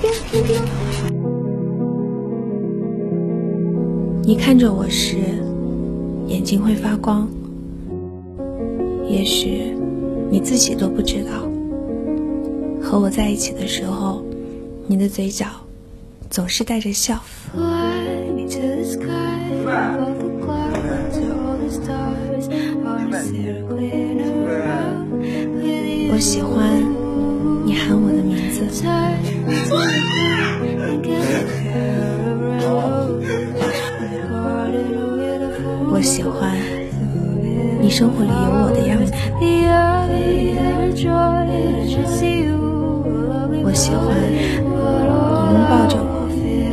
你看着我时，眼睛会发光，也许你自己都不知道。和我在一起的时候，你的嘴角总是带着笑。我喜欢你喊我的名字。我喜欢你生活里有我的样子。我喜欢你拥抱着我。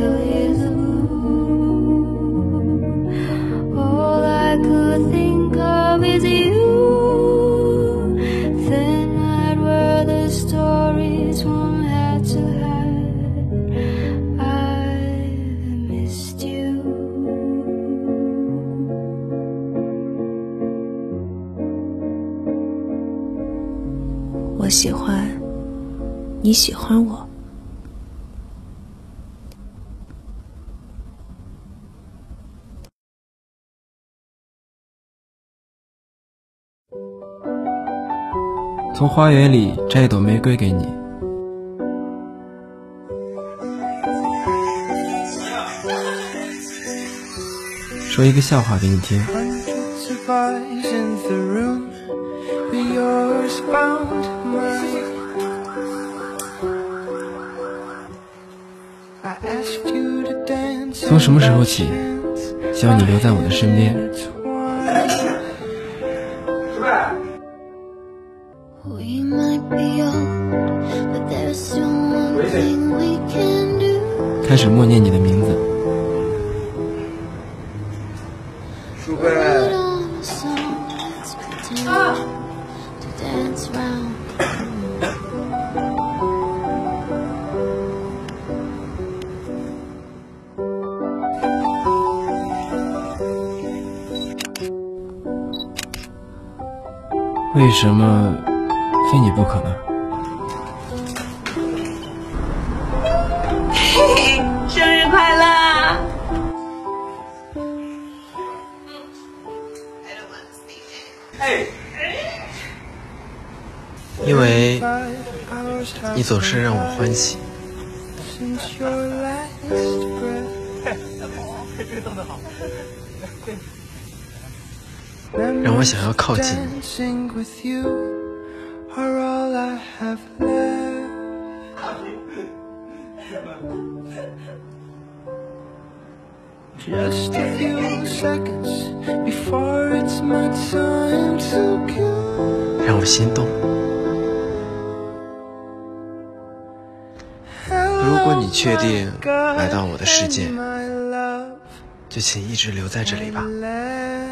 我喜欢你喜欢我。 从花园里摘一朵玫瑰给你，说一个笑话给你听。从什么时候起，希望你留在我的身边？开始默念你的名字。 淑慧。 为什么非你不可呢？ 生日快乐！ 因为你总是让我欢喜。让我想要靠近你。让我心动。如果你确定来到我的世界，就请一直留在这里吧。